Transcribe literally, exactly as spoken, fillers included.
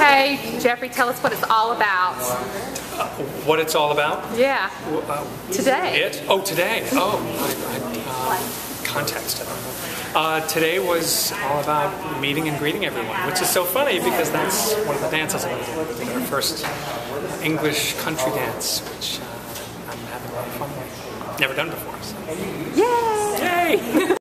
Okay, Jeffrey, tell us what it's all about. Uh, what it's all about? Yeah. Uh, today. It? Oh, today. Oh, I, I, uh, context. I don't know. Uh, today was all about meeting and greeting everyone, which is so funny because that's one of the dances I did. We did our first English country dance, which uh, I'm having a lot of fun with. Never done before. So. Yay! Yay!